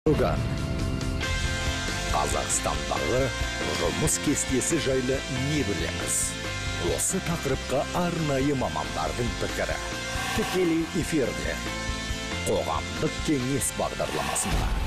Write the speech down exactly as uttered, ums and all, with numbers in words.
Бүгін Қазақстандағы жұмыс кестесі жайлы не білеміз? Осы тақырыпқа арнайы мамандардың пікірі. Тікелей эфирде қоғамдық кеңес бағдарламасында.